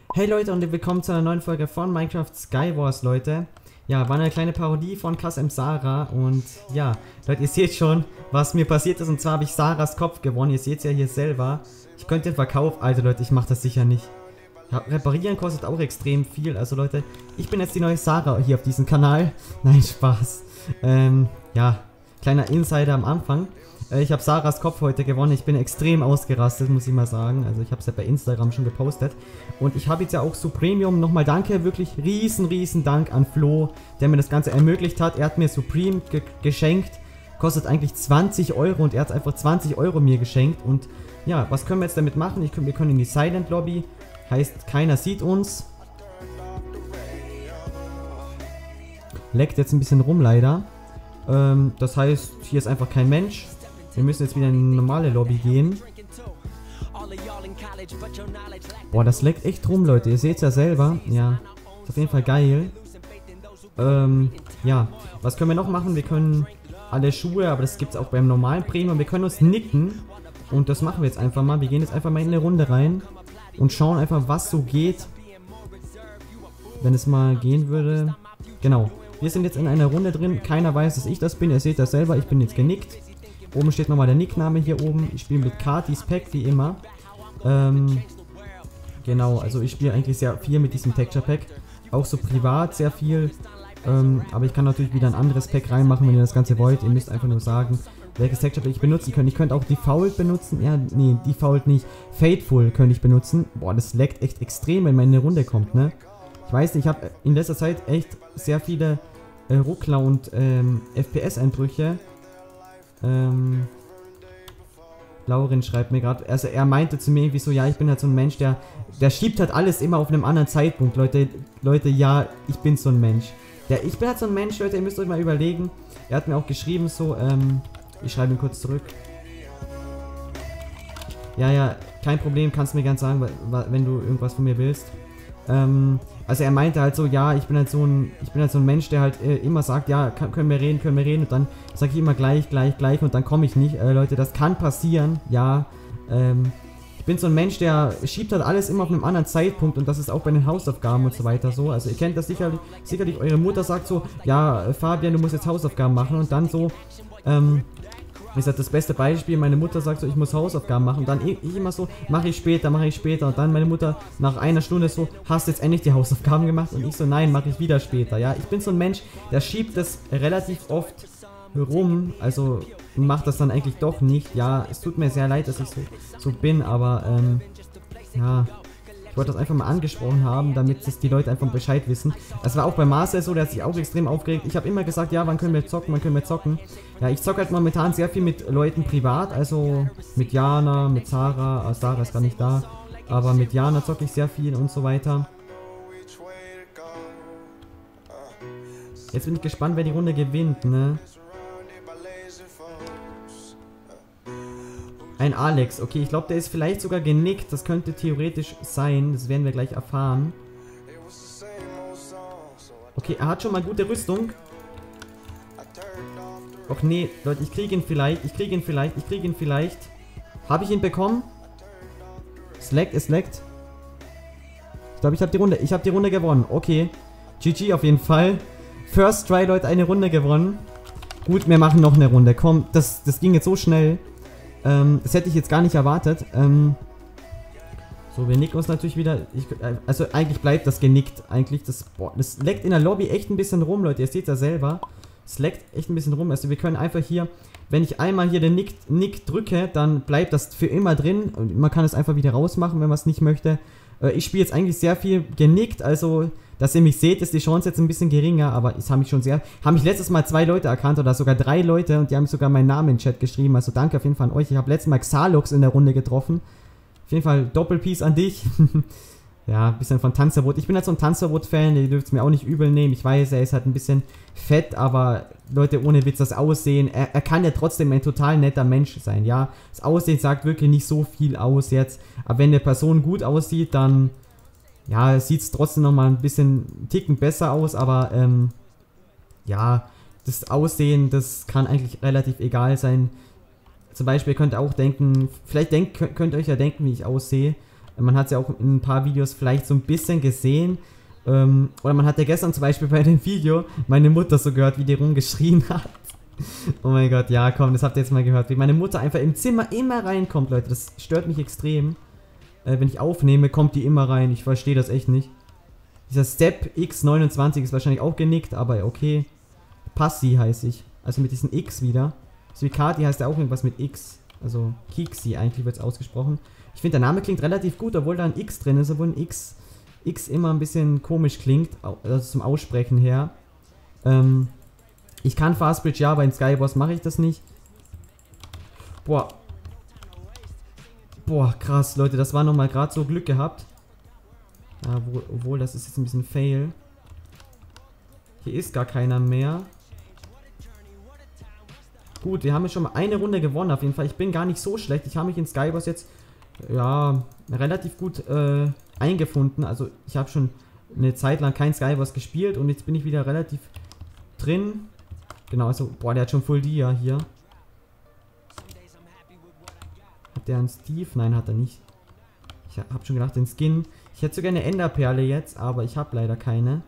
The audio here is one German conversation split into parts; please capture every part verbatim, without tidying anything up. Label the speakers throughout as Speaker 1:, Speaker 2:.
Speaker 1: Hey Leute und willkommen zu einer neuen Folge von Minecraft Skywars, Leute. Ja, war eine kleine Parodie von Kasem Sarah und ja, Leute, ihr seht schon, was mir passiert ist, und zwar habe ich Sarahs Kopf gewonnen. Ihr seht es ja hier selber. Ich könnte den Verkauf, also Leute, ich mache das sicher nicht. Ja, reparieren kostet auch extrem viel, also Leute, ich bin jetzt die neue Sarah hier auf diesem Kanal. Nein, Spaß. Ähm, ja, kleiner Insider am Anfang. Ich habe Sarahs Kopf heute gewonnen. Ich bin extrem ausgerastet, muss ich mal sagen. Also ich habe es ja bei Instagram schon gepostet. Und ich habe jetzt ja auch Supremium. Nochmal danke, wirklich riesen, riesen Dank an Flo, der mir das Ganze ermöglicht hat. Er hat mir Supreme ge geschenkt. Kostet eigentlich zwanzig Euro und er hat einfach zwanzig Euro mir geschenkt. Und ja, was können wir jetzt damit machen? Ich, wir können in die Silent Lobby. Heißt, keiner sieht uns. Leckt jetzt ein bisschen rum leider. Ähm, das heißt, hier ist einfach kein Mensch. Wir müssen jetzt wieder in eine normale Lobby gehen. Boah, das leckt echt rum, Leute. Ihr seht es ja selber. Ja, ist auf jeden Fall geil. Ähm, ja. Was können wir noch machen? Wir können alle Schuhe, aber das gibt es auch beim normalen Premium. Wir können uns nicken. Und das machen wir jetzt einfach mal. Wir gehen jetzt einfach mal in eine Runde rein. Und schauen einfach, was so geht. Wenn es mal gehen würde. Genau. Wir sind jetzt in einer Runde drin. Keiner weiß, dass ich das bin. Ihr seht das selber. Ich bin jetzt genickt. Oben steht nochmal der Nickname hier oben. Ich spiele mit Katis Pack, wie immer. Ähm, genau, also ich spiele eigentlich sehr viel mit diesem Texture Pack. Auch so privat sehr viel. Ähm, aber ich kann natürlich wieder ein anderes Pack reinmachen, wenn ihr das Ganze wollt. Ihr müsst einfach nur sagen, welches Texture Pack ich benutzen könnt. Ich könnte auch Default benutzen. Ja, nee, Default nicht. Fateful könnte ich benutzen. Boah, das leckt echt extrem, wenn man in eine Runde kommt, ne? Ich weiß nicht, ich habe in letzter Zeit echt sehr viele äh, Ruckler und ähm, F P S-Einbrüche. Ähm, Laurin schreibt mir gerade, also er meinte zu mir irgendwie so, ja, ich bin halt so ein Mensch, der, der schiebt halt alles immer auf einem anderen Zeitpunkt, Leute, Leute, ja, ich bin so ein Mensch. Der, ich bin halt so ein Mensch, Leute, ihr müsst euch mal überlegen, er hat mir auch geschrieben so, ähm, ich schreibe ihn kurz zurück. Ja, ja, kein Problem, kannst du mir ganz sagen, wenn du irgendwas von mir willst. Ähm, also er meinte halt so, ja, ich bin halt so ein, ich bin halt so ein Mensch, der halt äh, immer sagt, ja, kann, können wir reden, können wir reden, und dann sage ich immer gleich, gleich, gleich, und dann komme ich nicht. Äh, Leute, das kann passieren, ja. Ähm, ich bin so ein Mensch, der schiebt halt alles immer auf einem anderen Zeitpunkt, und das ist auch bei den Hausaufgaben und so weiter so. Also ihr kennt das sicherlich, sicherlich, eure Mutter sagt so, ja, Fabian, du musst jetzt Hausaufgaben machen, und dann so, ähm, wie gesagt, das beste Beispiel, meine Mutter sagt so, ich muss Hausaufgaben machen, und dann ich immer so, mache ich später, mache ich später, und dann meine Mutter nach einer Stunde so, hast du jetzt endlich die Hausaufgaben gemacht? Und ich so, nein, mache ich wieder später, ja. Ich bin so ein Mensch, der schiebt das relativ oft rum, also macht das dann eigentlich doch nicht, ja. Es tut mir sehr leid, dass ich so, so bin, aber, ähm, ja. Ich wollte das einfach mal angesprochen haben, damit das die Leute einfach Bescheid wissen. Das war auch bei Marcel so, der hat sich auch extrem aufgeregt. Ich habe immer gesagt, ja, wann können wir zocken, wann können wir zocken. Ja, ich zocke halt momentan sehr viel mit Leuten privat, also mit Jana, mit Sarah. Ah, Sarah ist gar nicht da, aber mit Jana zocke ich sehr viel und so weiter. Jetzt bin ich gespannt, wer die Runde gewinnt, ne? Ein Alex, okay, ich glaube, der ist vielleicht sogar genickt, das könnte theoretisch sein, das werden wir gleich erfahren. Okay, er hat schon mal gute Rüstung. Och nee, Leute, ich kriege ihn vielleicht, ich kriege ihn vielleicht, ich kriege ihn vielleicht. Habe ich ihn bekommen? Es leckt, es leckt. Ich glaube, ich habe die Runde, ich habe die Runde gewonnen, okay. G G auf jeden Fall. First try, Leute, eine Runde gewonnen. Gut, wir machen noch eine Runde, komm, das, das ging jetzt so schnell. Ähm, das hätte ich jetzt gar nicht erwartet. Ähm, so, wir nicken uns natürlich wieder. Ich, also eigentlich bleibt das genickt. Eigentlich, das, boah, das leckt in der Lobby echt ein bisschen rum, Leute. Ihr seht ja selber. Es leckt echt ein bisschen rum. Also wir können einfach hier, wenn ich einmal hier den Nick, Nick drücke, dann bleibt das für immer drin. Und man kann es einfach wieder rausmachen, wenn man es nicht möchte. Äh, ich spiele jetzt eigentlich sehr viel genickt. Also, dass ihr mich seht, ist die Chance jetzt ein bisschen geringer, aber es haben mich schon sehr, haben mich letztes Mal zwei Leute erkannt oder sogar drei Leute, und die haben sogar meinen Namen in den Chat geschrieben, also danke auf jeden Fall an euch. Ich habe letztes Mal Xalox in der Runde getroffen. Auf jeden Fall Doppelpeace an dich. Ja, ein bisschen von Tanzverbot. Ich bin halt so ein Tanzverbot-Fan, ihr dürft es mir auch nicht übel nehmen. Ich weiß, er ist halt ein bisschen fett, aber Leute, ohne Witz, das Aussehen, er, er kann ja trotzdem ein total netter Mensch sein, ja. Das Aussehen sagt wirklich nicht so viel aus jetzt, aber wenn eine Person gut aussieht, dann ja, sieht es trotzdem nochmal ein bisschen einen Ticken besser aus, aber ähm, ja, das Aussehen, das kann eigentlich relativ egal sein. Zum Beispiel könnt ihr auch denken, vielleicht denkt, könnt ihr euch ja denken, wie ich aussehe. Man hat es ja auch in ein paar Videos vielleicht so ein bisschen gesehen. Ähm, oder man hat ja gestern zum Beispiel bei dem Video meine Mutter so gehört, wie die rumgeschrien hat. Oh mein Gott, ja komm, das habt ihr jetzt mal gehört. Wie meine Mutter einfach im Zimmer immer reinkommt, Leute. Das stört mich extrem. Äh, wenn ich aufnehme, kommt die immer rein. Ich verstehe das echt nicht. Dieser Step X neunundzwanzig ist wahrscheinlich auch genickt, aber okay. Passi heiße ich. Also mit diesem X wieder. So wie Kati heißt ja auch irgendwas mit X. Also Kiksi eigentlich wird es ausgesprochen. Ich finde, der Name klingt relativ gut, obwohl da ein X drin ist, obwohl ein X, X immer ein bisschen komisch klingt, also zum Aussprechen her. Ähm, ich kann Fastbridge, ja, aber in Skywars mache ich das nicht. Boah. Boah, krass, Leute, das war nochmal gerade so Glück gehabt. Ja, obwohl, obwohl, das ist jetzt ein bisschen Fail. Hier ist gar keiner mehr. Gut, wir haben jetzt schon mal eine Runde gewonnen auf jeden Fall. Ich bin gar nicht so schlecht. Ich habe mich in Skywars jetzt, ja, relativ gut äh, eingefunden. Also ich habe schon eine Zeit lang kein Skywars gespielt und jetzt bin ich wieder relativ drin. Genau, also, boah, der hat schon Full Dia hier. Hat der einen Steve? Nein, hat er nicht. Ich habe schon gedacht, den Skin. Ich hätte sogar eine Enderperle jetzt, aber ich habe leider keine.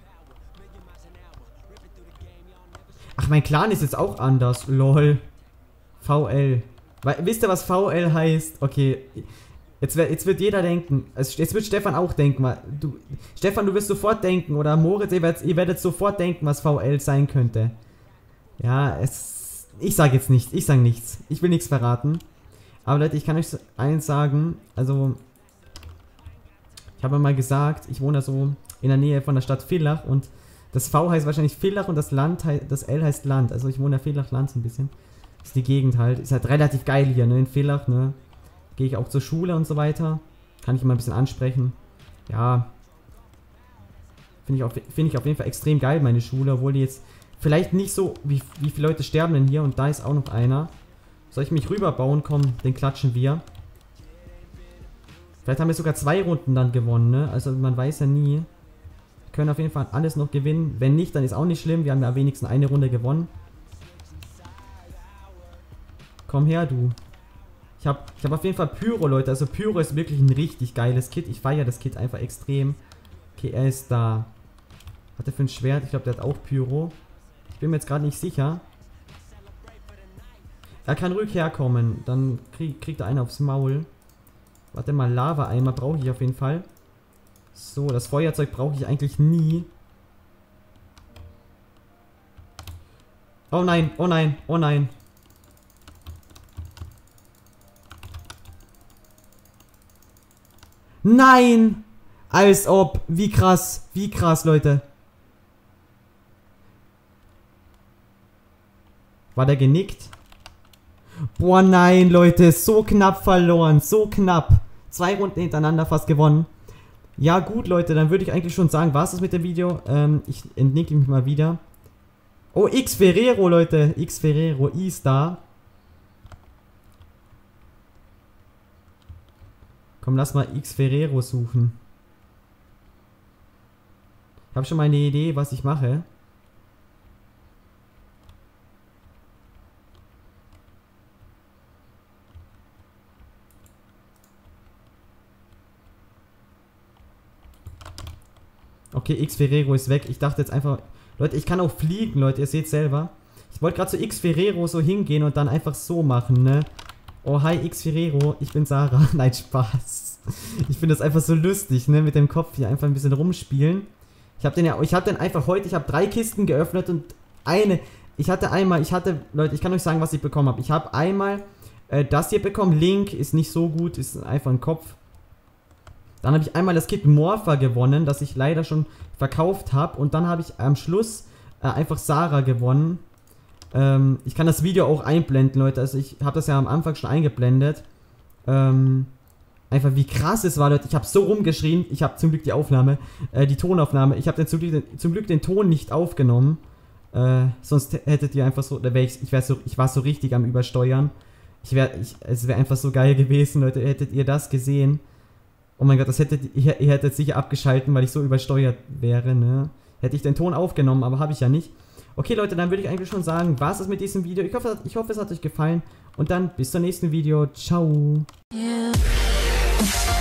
Speaker 1: Ach, mein Clan ist jetzt auch anders. Lol. V L. Weil, wisst ihr, was V L heißt? Okay. Jetzt, jetzt wird jeder denken. Also jetzt wird Stefan auch denken. Weil du, Stefan, du wirst sofort denken. Oder Moritz, ihr werdet, ihr werdet sofort denken, was V L sein könnte. Ja, es... Ich sage jetzt nichts. Ich sage nichts. Ich will nichts verraten. Aber Leute, ich kann euch eins sagen. Also... Ich habe mal gesagt, ich wohne so in der Nähe von der Stadt Villach. Und das V heißt wahrscheinlich Villach und das Land das L heißt Land. Also ich wohne in Villach Land so ein bisschen. Das ist die Gegend halt. Ist halt relativ geil hier, ne? In Villach, ne? Gehe ich auch zur Schule und so weiter. Kann ich mal ein bisschen ansprechen. Ja. Finde ich, find ich auf jeden Fall extrem geil, meine Schule. Obwohl die jetzt vielleicht nicht so... Wie, wie viele Leute sterben denn hier? Und da ist auch noch einer. Soll ich mich rüberbauen? Komm, den klatschen wir. Vielleicht haben wir sogar zwei Runden dann gewonnen, ne? Also man weiß ja nie. Wir können auf jeden Fall alles noch gewinnen. Wenn nicht, dann ist auch nicht schlimm. Wir haben ja wenigstens eine Runde gewonnen. Komm her, du. Ich habe ich hab auf jeden Fall Pyro, Leute. Also Pyro ist wirklich ein richtig geiles Kit. Ich feiere das Kit einfach extrem. Okay, er ist da. Hat er für ein Schwert? Ich glaube, der hat auch Pyro. Ich bin mir jetzt gerade nicht sicher. Er kann ruhig herkommen. Dann krieg, kriegt er einen aufs Maul. Warte mal, Lava-Eimer brauche ich auf jeden Fall. So, das Feuerzeug brauche ich eigentlich nie. Oh nein, oh nein, oh nein. Nein! Als ob. Wie krass, wie krass, Leute. War der genickt? Boah, nein, Leute. So knapp verloren. So knapp. Zwei Runden hintereinander fast gewonnen. Ja, gut, Leute. Dann würde ich eigentlich schon sagen, war es das mit dem Video. Ähm, ich entnicke mich mal wieder. Oh, X Ferrero, Leute. X Ferrero ist da. Komm, lass mal X Ferrero suchen. Ich habe schon mal eine Idee, was ich mache. Okay, X Ferrero ist weg. Ich dachte jetzt einfach... Leute, ich kann auch fliegen, Leute. Ihr seht selber. Ich wollte gerade zu X Ferrero so hingehen und dann einfach so machen, ne? Oh, hi X Ferrero. Ich bin Sarah. Nein, Spaß. Ich finde das einfach so lustig, ne? Mit dem Kopf hier einfach ein bisschen rumspielen. Ich habe den ja... Ich habe den einfach heute... Ich habe drei Kisten geöffnet und eine... Ich hatte einmal... Ich hatte... Leute, ich kann euch sagen, was ich bekommen habe. Ich habe einmal äh, das hier bekommen. Link ist nicht so gut. Ist einfach ein Kopf. Dann habe ich einmal das Kit Morpher gewonnen, das ich leider schon verkauft habe. Und dann habe ich am Schluss äh, einfach Sarah gewonnen. Ähm, ich kann das Video auch einblenden, Leute. Also ich habe das ja am Anfang schon eingeblendet. Ähm, einfach wie krass es war, Leute. Ich habe so rumgeschrien. Ich habe zum Glück die Aufnahme, äh, die Tonaufnahme. Ich habe zum, zum Glück den Ton nicht aufgenommen. Äh, sonst hättet ihr einfach so, da wär ich, ich, wär so, ich war so richtig am Übersteuern. Ich wär, ich, es wäre einfach so geil gewesen, Leute. Hättet ihr das gesehen. Oh mein Gott, das hättet ihr, ihr hättet sicher abgeschalten, weil ich so übersteuert wäre, ne? Hätte ich den Ton aufgenommen, aber habe ich ja nicht. Okay, Leute, dann würde ich eigentlich schon sagen, war es das mit diesem Video. Ich hoffe, ich hoffe, es hat euch gefallen. Und dann bis zum nächsten Video. Ciao. Yeah.